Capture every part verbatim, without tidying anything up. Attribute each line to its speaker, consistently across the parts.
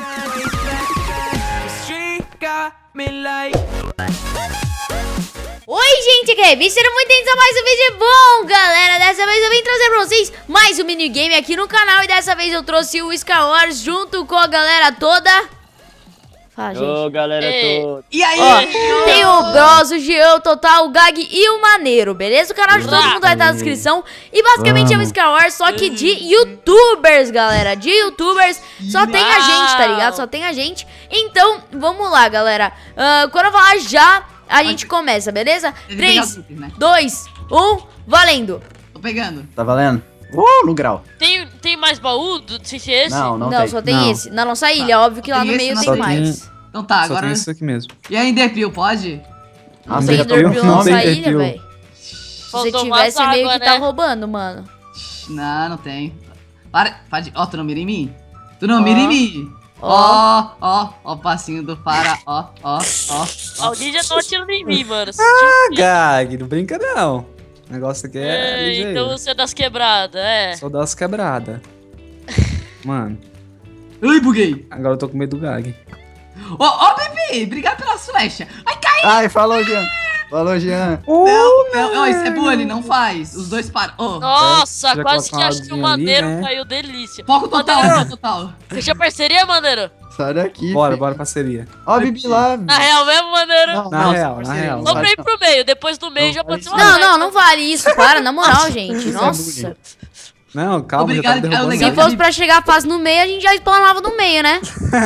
Speaker 1: Oi, gente, aqui é Sejam muito bem-vindos a mais um vídeo bom, galera. Dessa vez eu vim trazer pra vocês mais um minigame aqui no canal. E dessa vez eu trouxe o Skywars junto com a galera toda. Fala, gente.
Speaker 2: Ô, galera toda.
Speaker 1: E aí? Ó, tem o Bros, o Jean, o Total, o Gag e o Maneiro, beleza? O canal de todo mundo vai estar na descrição. E basicamente é o Skywars, só que de youtubers, galera. De youtubers, só tem a gente, tá ligado? Só tem a gente. Então, vamos lá, galera. Uh, quando eu falar já, a gente começa, beleza? três, dois, um, valendo.
Speaker 3: Tô pegando.
Speaker 4: Tá valendo? Uh, no grau.
Speaker 5: Tem, tem mais baú do sem ser esse?
Speaker 4: Não, não,
Speaker 1: Não,
Speaker 4: tem.
Speaker 1: só tem
Speaker 4: não.
Speaker 1: esse. Na nossa ilha, óbvio que lá
Speaker 3: Tem
Speaker 1: no
Speaker 3: esse
Speaker 1: meio
Speaker 3: na
Speaker 1: tem
Speaker 3: sua
Speaker 1: mais.
Speaker 3: Então tá,
Speaker 6: Só
Speaker 3: agora...
Speaker 6: tem isso aqui mesmo.
Speaker 3: E aí, Enderpeel, pode?
Speaker 1: Não
Speaker 4: Nossa,
Speaker 1: tem
Speaker 4: já tô
Speaker 1: Enderpeel
Speaker 4: com
Speaker 1: na
Speaker 4: fome.
Speaker 1: nossa
Speaker 6: tem
Speaker 1: ilha,
Speaker 6: Enderpeel.
Speaker 1: velho. Se você
Speaker 5: Faltou
Speaker 1: tivesse,
Speaker 5: mais
Speaker 1: meio
Speaker 5: água,
Speaker 1: que tá
Speaker 5: né?
Speaker 1: roubando, mano.
Speaker 3: Não, não tem. Para, pode... Ó, tu não mira em mim? Tu não mira
Speaker 1: Ó.
Speaker 3: em mim?
Speaker 1: Ó.
Speaker 3: Ó, ó, ó o passinho do para, ó, ó, ó. ó.
Speaker 5: Alguém já tá atirando em mim, mano.
Speaker 6: Ah, Gag, não brinca não. O negócio aqui é,
Speaker 5: É,
Speaker 6: ligeiro.
Speaker 5: então você é das quebradas, é.
Speaker 6: Só dá umas quebradas. Mano,
Speaker 3: Ai, buguei.
Speaker 6: agora eu tô com medo do Gag.
Speaker 3: Ó, ó, bebê, obrigado pelas flechas. Ai, cai.
Speaker 4: Ai, falou, Jean. Falou, Jean.
Speaker 3: Não, não, ó, isso é bullying, não faz. Os dois param. Ó,
Speaker 5: Nossa,
Speaker 6: Já
Speaker 5: quase que
Speaker 6: coloca uma
Speaker 5: acho que o
Speaker 6: asinha ali,
Speaker 5: Maneiro
Speaker 6: né?
Speaker 5: caiu delícia.
Speaker 3: foco total,
Speaker 5: Maneiro,
Speaker 3: foco total.
Speaker 5: Fechou parceria, Maneiro?
Speaker 4: Sai daqui.
Speaker 6: Bora,
Speaker 4: filho.
Speaker 6: bora parceria.
Speaker 4: Ó, Bibi lá.
Speaker 5: Na real mesmo, Maneiro?
Speaker 4: Não,
Speaker 6: Na
Speaker 4: não,
Speaker 6: real,
Speaker 4: parceiro,
Speaker 6: na real.
Speaker 4: não
Speaker 5: Vamos
Speaker 4: faz
Speaker 5: pra ir
Speaker 4: não.
Speaker 5: pro meio, depois do meio
Speaker 4: Não,
Speaker 5: já pode ser
Speaker 4: faz
Speaker 5: uma
Speaker 1: Não,
Speaker 5: live.
Speaker 1: não, não vale isso, para, na moral, gente.
Speaker 4: Isso é
Speaker 1: Nossa.
Speaker 4: bullying.
Speaker 6: Não, calma,
Speaker 3: Obrigado,
Speaker 6: já tá
Speaker 3: é
Speaker 6: derrubando.
Speaker 3: legal.
Speaker 1: Se fosse pra chegar fácil no meio, a gente já spawnava no meio, né?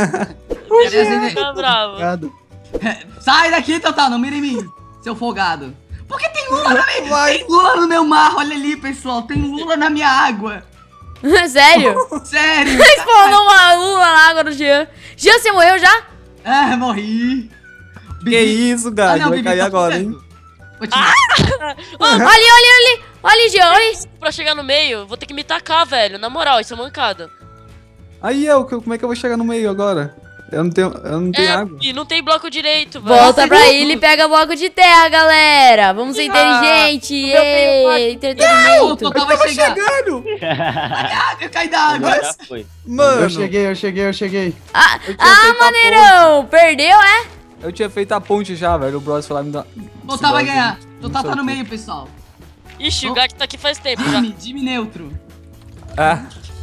Speaker 5: Tá bravo.
Speaker 4: Obrigado.
Speaker 3: Sai daqui, Total, não mira em mim, seu folgado. Porque tem lula na minha... Tem lula no meu mar, olha ali, pessoal. Tem lula na minha água.
Speaker 1: Sério?
Speaker 3: Sério.
Speaker 1: Spawnou uma lula na água do Jean. Jean, você morreu já?
Speaker 3: Ah, morri.
Speaker 6: Que isso, Gag, vai
Speaker 3: Bibi,
Speaker 6: cair
Speaker 3: tá
Speaker 6: agora,
Speaker 3: fudendo.
Speaker 6: hein?
Speaker 3: Continua.
Speaker 1: Olha ali, olha ali. Olha ali, Jean, olha ali.
Speaker 5: Pra chegar no meio, vou ter que me tacar, velho. Na moral, isso é mancada.
Speaker 6: Aí eu, como é que eu vou chegar no meio agora? Eu não tenho, eu não tenho
Speaker 5: É,
Speaker 6: água.
Speaker 5: e não tem bloco direito, velho.
Speaker 1: Volta pra ilha e pega bloco de terra, galera. Vamos ser inteligentes. Ei,
Speaker 3: O
Speaker 1: entretenimento.
Speaker 3: Total vai chegar.
Speaker 6: Chegando!
Speaker 3: Ah, eu caí da água.
Speaker 2: Agora já foi.
Speaker 6: Mano,
Speaker 4: Eu cheguei, eu cheguei, eu cheguei.
Speaker 1: Ah,
Speaker 6: eu tinha
Speaker 1: ah,
Speaker 6: feito a
Speaker 1: maneirão. Perdeu, é?
Speaker 6: ponte. Eu tinha feito a ponte já, velho. O Bros foi lá me dar.
Speaker 3: Total vai ganhar.
Speaker 6: Não
Speaker 3: Total tá
Speaker 6: sei
Speaker 3: no
Speaker 6: o quê.
Speaker 3: meio, pessoal.
Speaker 5: Ixi, o Gak tá aqui faz tempo já.
Speaker 3: Jimmy, Jimmy neutro.
Speaker 6: Ah,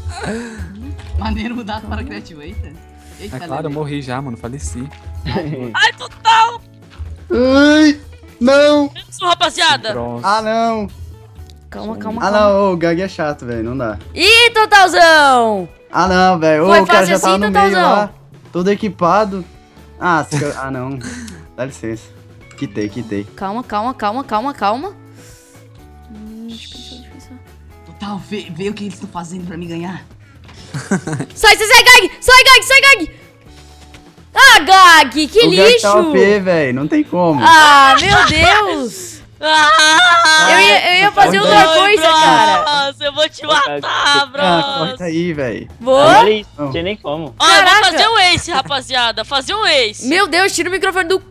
Speaker 3: Maneiro mudado para criativo. Eita. Eita,
Speaker 6: é claro, eu
Speaker 3: Lele.
Speaker 6: morri já, mano. Faleci.
Speaker 5: Ai, Total!
Speaker 4: Ai, não.
Speaker 5: Isso, rapaziada!
Speaker 6: Bros.
Speaker 4: Ah, não.
Speaker 1: Calma, calma,
Speaker 4: Ah,
Speaker 1: calma.
Speaker 4: não, ô, o Gag é chato, velho, não dá.
Speaker 1: Ih, Totalzão.
Speaker 4: Ah, não, velho. Ô,
Speaker 1: Foi
Speaker 4: o cara
Speaker 1: fácil
Speaker 4: já tava
Speaker 1: assim,
Speaker 4: no meio
Speaker 1: Totalzão?
Speaker 4: lá, todo equipado. Ah, se eu- ah, não. Dá licença. Quitei, quitei.
Speaker 1: Calma, calma, calma, calma, calma. Hum, deixa eu pensar, deixa eu pensar.
Speaker 3: Total, vê, vê o que eles estão fazendo pra me ganhar.
Speaker 1: Sai, sai, sai, Gag! Sai, Gag, sai, Gag! Ah, Gag, que
Speaker 4: o Gag
Speaker 1: lixo!
Speaker 4: tá O P, velho, não tem como.
Speaker 1: Ah, meu Deus!
Speaker 5: Ah,
Speaker 1: Eu ia, eu ia fazer
Speaker 4: Ai,
Speaker 1: outra coisa, cara.
Speaker 5: Nossa, eu vou te matar,
Speaker 4: Ah,
Speaker 5: bro!
Speaker 4: corta aí, velho.
Speaker 1: Vou?
Speaker 2: Olha isso,
Speaker 4: Não.
Speaker 2: não tinha nem como.
Speaker 5: Ó, eu
Speaker 1: Caraca.
Speaker 5: vou fazer um ace, rapaziada. Fazer um ace.
Speaker 1: Meu Deus, tira o microfone do...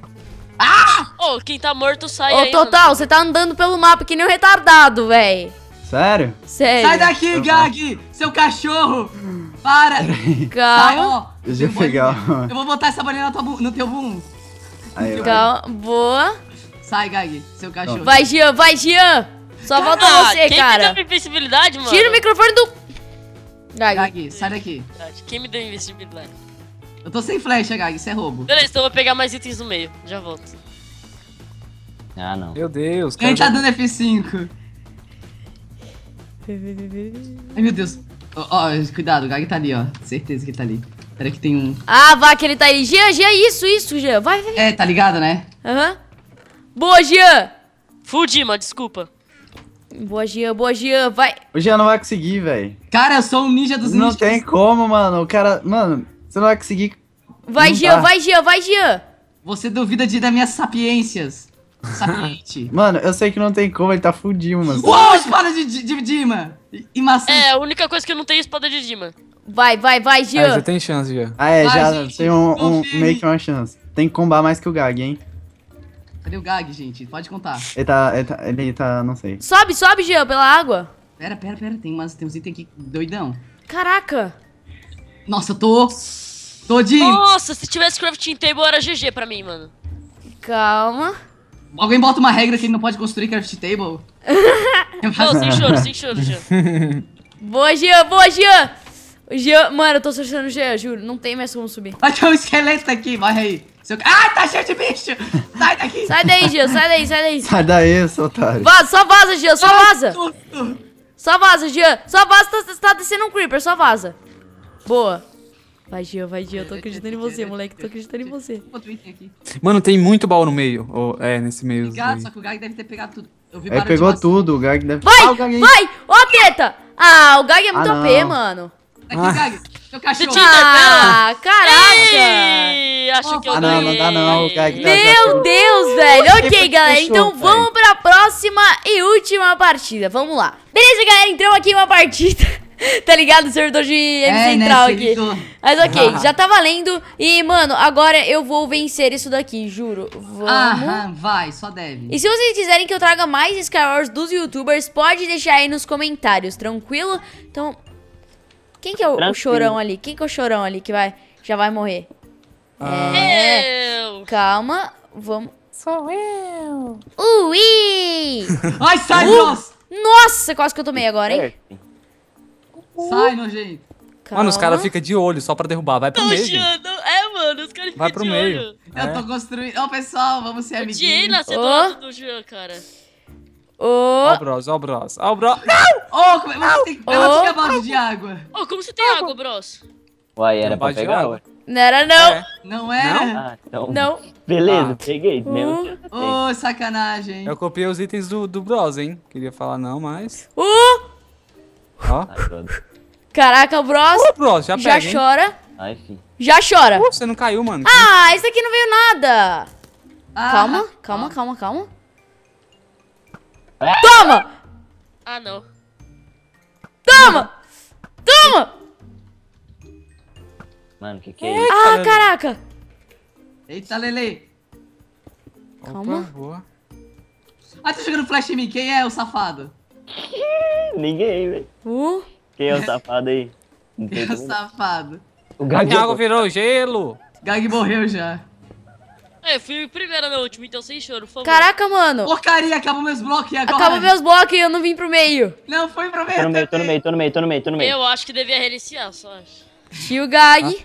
Speaker 5: Ô, quem tá morto sai
Speaker 1: Ô,
Speaker 5: aí.
Speaker 1: Total, você tá andando pelo mapa que nem um retardado, véi.
Speaker 4: Sério?
Speaker 1: Sério.
Speaker 3: Sai daqui, Gag, seu cachorro. Para. Sai,
Speaker 1: Calma,
Speaker 3: ó.
Speaker 4: Deixa eu
Speaker 3: vou-
Speaker 4: pegar.
Speaker 3: Eu vou botar essa bolinha na tua bu- no teu bumbum.
Speaker 4: Aí, vai.
Speaker 1: calma. Boa.
Speaker 3: Sai, Gag, seu cachorro.
Speaker 1: Vai, Jean, vai, Jean. Só falta
Speaker 5: Ah,
Speaker 1: você,
Speaker 5: quem
Speaker 1: cara.
Speaker 5: me deu invencibilidade, mano?
Speaker 1: Tira o microfone do... Gag.
Speaker 3: Gag, sai daqui.
Speaker 5: Quem me deu invencibilidade?
Speaker 3: Eu tô sem flecha, Gag, isso é roubo.
Speaker 5: Beleza, então eu vou pegar mais itens no meio. Já volto.
Speaker 2: Ah, não.
Speaker 6: Meu Deus,
Speaker 3: Quem tá
Speaker 6: cara.
Speaker 3: dando F cinco? Ai, meu Deus. Ó, ó, cuidado, o Gag tá ali, ó. Certeza que ele tá ali. Pera que tem um...
Speaker 1: Ah, vá que ele tá aí. Jean, Jean, isso, isso, Jean. Vai, vai.
Speaker 3: É, tá ligado, né?
Speaker 1: Aham. Boa, Jean.
Speaker 5: Fudi, mano, desculpa.
Speaker 1: Boa, Jean, boa, Jean. Vai.
Speaker 4: O Jean não vai conseguir, velho.
Speaker 3: Cara, eu sou um ninja dos
Speaker 4: Não
Speaker 3: ninjas.
Speaker 4: tem como, mano. O cara. Mano, você não vai conseguir.
Speaker 1: Vai,
Speaker 4: Não
Speaker 1: Jean,
Speaker 4: dá.
Speaker 1: vai, Jean, vai, Jean.
Speaker 3: Você duvida de das minhas sapiências. Sapiente.
Speaker 4: Mano, eu sei que não tem como, ele tá fudido, mano.
Speaker 3: Uou, espada de, de, de Dima. E, e maçã.
Speaker 5: É, a única coisa que eu não tenho é espada de Dima.
Speaker 1: Vai, vai, vai,
Speaker 6: É,
Speaker 1: Jean.
Speaker 6: você tem chance já.
Speaker 4: Ah, é,
Speaker 3: Vai,
Speaker 4: já
Speaker 3: gente,
Speaker 4: tem um, um
Speaker 3: confia em
Speaker 4: meio
Speaker 3: mim.
Speaker 4: que uma chance. Tem que combar mais que o Gag, hein?
Speaker 3: Cadê o Gag, gente? Pode contar.
Speaker 4: Ele tá, ele tá, ele tá, não sei.
Speaker 1: Sobe, sobe, Jean, pela água.
Speaker 3: Pera, pera, pera. Tem, umas, tem uns itens aqui doidão.
Speaker 1: Caraca.
Speaker 3: Nossa, eu tô... Todinho.
Speaker 5: Nossa, se tivesse crafting table era G G pra mim, mano.
Speaker 1: Calma.
Speaker 3: Alguém bota uma regra que ele não pode construir craft table?
Speaker 5: Não, sem choro, sem choro, Jean.
Speaker 1: Boa, Jean, boa, Jean. O Jean, mano, eu tô sorteando o Jean, juro. Não tem mais como subir.
Speaker 3: Vai ter um esqueleto aqui, morre aí. Seu... Ah, tá cheio de bicho. Sai daqui.
Speaker 1: Sai daí, Jean, sai daí, sai daí.
Speaker 4: Sai daí, seu otário.
Speaker 1: Vaza, só vaza, Jean, só vaza.
Speaker 3: Susto.
Speaker 1: Só vaza, Jean. Só vaza, tá, tá descendo um creeper, só vaza. Boa. Vai, Jean, vai, Jean. Eu tô acreditando em você, moleque. Tô acreditando em você.
Speaker 3: Outro item aqui.
Speaker 6: Mano, tem muito baú no meio. Ou, é, nesse meio.
Speaker 3: Obrigado, só que o Gag deve ter pegado tudo. Eu vi
Speaker 4: Aí
Speaker 3: barulho
Speaker 4: pegou
Speaker 3: de maçã.
Speaker 4: tudo, o Gag deve...
Speaker 1: Vai,
Speaker 4: Ah, o Gag aí.
Speaker 1: vai. Ó a treta. Ah, o Gag é muito
Speaker 4: Ah,
Speaker 1: O P,
Speaker 4: não.
Speaker 1: mano.
Speaker 3: Aqui,
Speaker 6: Ah.
Speaker 3: Gag. Seu cachorro.
Speaker 5: Titi.
Speaker 1: Ah, caraca.
Speaker 5: Ei, acho que eu
Speaker 4: Ah, não, não dá não, o Gag tá...
Speaker 1: Meu Deus, velho. Ok,
Speaker 4: Quem foi que
Speaker 1: galera.
Speaker 4: fechou,
Speaker 1: Então
Speaker 4: velho?
Speaker 1: vamos pra próxima e última partida. Vamos lá. Beleza, galera. Entramos aqui em uma partida. Tá ligado? O servidor de M
Speaker 3: É, né,
Speaker 1: Central aqui.
Speaker 3: servidor.
Speaker 1: Mas ok, já tá valendo. E, mano, agora eu vou vencer isso daqui, juro. Vamos.
Speaker 3: Aham, vai, só deve.
Speaker 1: E se vocês quiserem que eu traga mais Skywars dos youtubers, pode deixar aí nos comentários, tranquilo? Então, quem que é o, o
Speaker 2: Tranquilo.
Speaker 1: chorão ali? Quem que é o chorão ali que vai, já vai morrer? É,
Speaker 5: Eu.
Speaker 1: calma, vamos... Sou eu! Ui!
Speaker 3: Ai, sai,
Speaker 1: Uh!
Speaker 3: Bros.
Speaker 1: Nossa, quase que eu tomei agora, hein?
Speaker 2: Certo.
Speaker 3: Sai, nojento.
Speaker 6: Mano, os
Speaker 1: Calma.
Speaker 6: caras ficam de olho só pra derrubar. Vai pro
Speaker 5: Não,
Speaker 6: meio, gente.
Speaker 5: Jean, não. É, mano, os caras ficam
Speaker 6: Vai pro
Speaker 5: de
Speaker 6: meio.
Speaker 5: olho.
Speaker 3: Eu tô construindo. Ô, pessoal, vamos ser
Speaker 5: Eu odiei
Speaker 3: amiguinhos.
Speaker 5: nascer do
Speaker 1: Ô.
Speaker 5: lado do Jean, cara.
Speaker 6: Ó
Speaker 1: Ô,
Speaker 6: o Bros, ó o Bros. Ó o Bros.
Speaker 3: Ô, como é? Você tem
Speaker 1: Ô.
Speaker 3: quantos cavalos de água?
Speaker 5: Ô, como você tem água, bros?
Speaker 2: Uai, era
Speaker 6: Não
Speaker 2: pra
Speaker 6: pode
Speaker 2: pegar,
Speaker 6: água.
Speaker 2: ué?
Speaker 1: não era não.
Speaker 6: É.
Speaker 3: Não era?
Speaker 2: Ah, então.
Speaker 1: Não.
Speaker 2: Beleza,
Speaker 6: Ah.
Speaker 2: peguei. Mesmo
Speaker 1: Uh.
Speaker 2: que eu já tenho.
Speaker 3: Ô, sacanagem.
Speaker 6: Eu copiei os itens do, do Bros, hein? Queria falar não, mas...
Speaker 1: Uh,
Speaker 6: Ó.
Speaker 2: Ai, brother.
Speaker 1: caraca, o Bros
Speaker 6: Ô, Bros, já
Speaker 1: já
Speaker 6: pega, hein?
Speaker 1: chora.
Speaker 2: Ai, filho.
Speaker 1: Já chora.
Speaker 6: Pô, você não caiu, mano.
Speaker 1: Ah, esse aqui não veio nada.
Speaker 3: Ah,
Speaker 1: Calma, calma, calma, calma.
Speaker 2: Ah.
Speaker 1: Toma!
Speaker 5: Ah, não.
Speaker 1: Toma! Toma!
Speaker 2: Mano, que que é isso?
Speaker 1: Ah, caraca!
Speaker 3: Eita, Lele.
Speaker 1: Calma.
Speaker 6: Opa, boa.
Speaker 3: Ah, tá jogando flash em mim. Quem é o safado?
Speaker 2: Ninguém, velho.
Speaker 1: Uh,
Speaker 2: Quem é o safado aí? Não tem
Speaker 3: Quem é o
Speaker 2: como-
Speaker 3: safado?
Speaker 2: O
Speaker 6: A
Speaker 2: Gag
Speaker 6: minha água virou gelo.
Speaker 3: Gag morreu já.
Speaker 5: É, eu fui primeiro na última, então sem choro, por favor.
Speaker 1: caraca, mano.
Speaker 3: Porcaria, acabou meus blocos e agora?
Speaker 1: Acaba meus blocos e eu não vim pro meio.
Speaker 3: Não, foi pra
Speaker 2: Tô no meio, tô no meio, tô no meio, tô no meio, tô no meio.
Speaker 5: Eu acho que devia reiniciar, só acho.
Speaker 1: Tio Gag.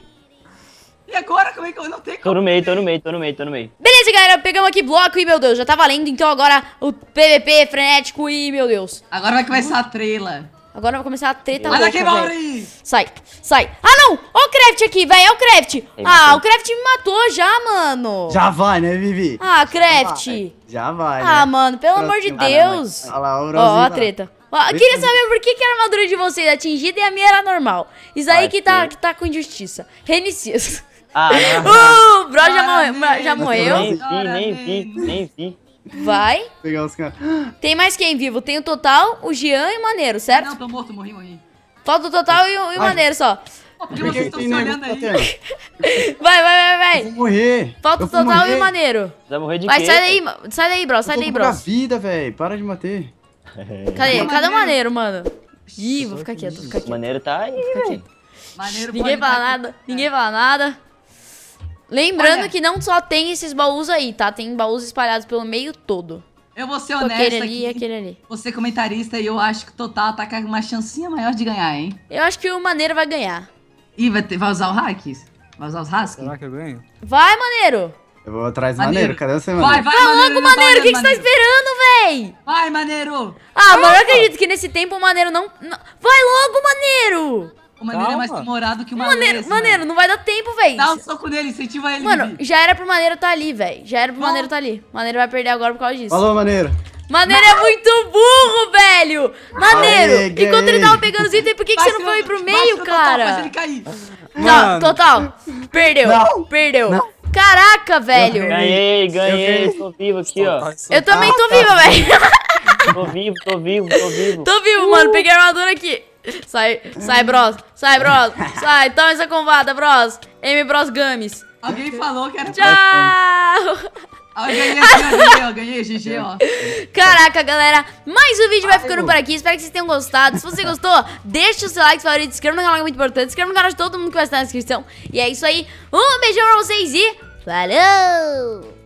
Speaker 3: E agora? Como é que eu não tenho
Speaker 2: Tô
Speaker 3: como?
Speaker 2: no meio, tô no meio, tô no meio, tô no meio.
Speaker 1: Beleza, galera. Pegamos aqui bloco e, meu Deus, já tá valendo. Então agora o P V P frenético e, meu Deus.
Speaker 3: Agora vai começar a trela.
Speaker 1: Agora vai começar a treta
Speaker 3: Olha
Speaker 1: louca,
Speaker 3: aqui,
Speaker 1: velho.
Speaker 3: Mauri!
Speaker 1: Sai, sai. Ah, não! Ó o Craft aqui, velho. Ó o Craft. Ah,
Speaker 2: matou.
Speaker 1: o Craft me matou já, mano.
Speaker 4: Já vai, né, Vivi?
Speaker 1: Ah, Craft.
Speaker 4: Já vai, né?
Speaker 1: Ah, mano, pelo amor de
Speaker 4: Próximo.
Speaker 1: Deus.
Speaker 4: Olha lá, o
Speaker 1: Ó, ó
Speaker 4: Brozinho
Speaker 1: a
Speaker 4: vai.
Speaker 1: treta. Ó, eu queria saber por que, que a armadura de vocês é atingida e a minha era normal. Isso aí
Speaker 2: Vai
Speaker 1: que tá,
Speaker 2: ser.
Speaker 1: que tá com injustiça. Reinicia.
Speaker 2: Ah,
Speaker 1: Uh, o Bro já, morreu,
Speaker 3: Parabéns.
Speaker 1: já morreu.
Speaker 2: nem vi, nem vi, nem vi.
Speaker 1: Vai.
Speaker 4: Pegar os caras.
Speaker 1: Tem mais quem vivo? Tem o Total, o Jean e o Maneiro, certo?
Speaker 3: Não, tô morto, morri, morri.
Speaker 1: Falta o Total e o, e o
Speaker 4: Ai.
Speaker 1: Maneiro só.
Speaker 3: Pô, por que
Speaker 4: Por que
Speaker 3: vocês
Speaker 4: que
Speaker 3: estão
Speaker 4: tem
Speaker 3: se
Speaker 4: nego
Speaker 3: olhando aí?
Speaker 4: batendo?
Speaker 1: Vai, vai, vai,
Speaker 4: Eu
Speaker 1: vai.
Speaker 4: vou morrer.
Speaker 1: Falta
Speaker 4: Eu
Speaker 1: o
Speaker 4: vou
Speaker 1: Total e
Speaker 4: morrer.
Speaker 1: o Maneiro.
Speaker 2: Vai morrer de
Speaker 1: Vai,
Speaker 2: quê?
Speaker 1: sai daí, ma- sai daí, bro, sai
Speaker 4: Eu
Speaker 1: daí,
Speaker 4: tô
Speaker 1: bro.
Speaker 4: com pouca vida, velho. Para de bater.
Speaker 1: Cadê?
Speaker 3: Cadê o
Speaker 1: Cadê o
Speaker 3: Maneiro?
Speaker 1: Maneiro, mano? Ih, vou ficar quieto, vou ficar
Speaker 2: O
Speaker 1: quieto.
Speaker 2: maneiro tá aí,
Speaker 1: Fica
Speaker 2: velho.
Speaker 1: quieto.
Speaker 3: Maneiro,
Speaker 1: Ninguém
Speaker 3: pode
Speaker 1: fala
Speaker 3: tá-
Speaker 1: nada, ninguém fala nada. Lembrando
Speaker 3: Olha.
Speaker 1: que não só tem esses baús aí, tá? Tem baús espalhados pelo meio todo.
Speaker 3: Eu vou ser
Speaker 1: Aquele
Speaker 3: honesto
Speaker 1: ali e
Speaker 3: aqui.
Speaker 1: aquele ali.
Speaker 3: Você comentarista e eu acho que o Total tá com uma chancinha maior de ganhar, hein?
Speaker 1: Eu acho que o Maneiro vai ganhar.
Speaker 3: Ih, vai, ter, vai usar o hacks? Vai usar os hacks?
Speaker 6: Será que eu ganho?
Speaker 1: Vai, Maneiro!
Speaker 4: Eu vou atrás do
Speaker 3: Maneiro.
Speaker 4: maneiro. Cadê você,
Speaker 3: Vai,
Speaker 4: maneiro?
Speaker 3: vai,
Speaker 1: Vai
Speaker 3: Maneiro!
Speaker 1: logo,
Speaker 3: ele não tá
Speaker 1: Maneiro! O que, que
Speaker 3: olhando,
Speaker 1: você tá esperando, véi?
Speaker 3: Vai, Maneiro!
Speaker 1: Ah, mano, eu não acredito que nesse tempo o Maneiro não... não- Vai logo, Maneiro!
Speaker 3: O Maneiro é mais
Speaker 6: Calma.
Speaker 3: demorado que o
Speaker 1: Maneiro,
Speaker 3: Maneiro.
Speaker 1: Maneiro, não vai dar tempo, véi.
Speaker 3: Dá um soco nele, incentiva ele,
Speaker 1: Mano,
Speaker 3: Vivi.
Speaker 1: já era pro Maneiro tá ali, véi. Já era pro
Speaker 3: Bom.
Speaker 1: Maneiro tá ali. Maneiro vai perder agora por causa disso.
Speaker 4: Falou, maneiro.
Speaker 1: Maneiro é muito burro, velho! Maneiro!
Speaker 4: Aê,
Speaker 1: enquanto ele
Speaker 4: ganhei.
Speaker 1: tava pegando os itens, por que, que você não foi pro meio, cara?
Speaker 3: Faz ele cair.
Speaker 1: Não,
Speaker 6: Mano.
Speaker 1: total. Perdeu.
Speaker 4: Não.
Speaker 1: Perdeu.
Speaker 4: Não.
Speaker 1: Caraca, velho.
Speaker 2: Ganhei, ganhei,
Speaker 4: Eu
Speaker 2: tô vivo aqui, ó.
Speaker 1: Eu também tô viva, velho.
Speaker 2: Tô vivo, tô vivo, tô vivo.
Speaker 1: Tô vivo, mano. Peguei a armadura aqui. Sai, sai, bros. Sai, bros. Sai, toma essa combada, bros. M Bros Games.
Speaker 3: Alguém falou que era
Speaker 1: Tchau.
Speaker 3: Ah, eu ganhei aqui, eu ganhei, eu ganhei, G G, ó.
Speaker 1: Caraca, galera, mais um vídeo vai ficando por aqui. Espero que vocês tenham gostado. Se você gostou, deixa o seu like favorito, se inscreva no canal, que é muito importante. Se inscreva no canal de todo mundo que vai estar na descrição. E é isso aí, um beijão pra vocês e falou!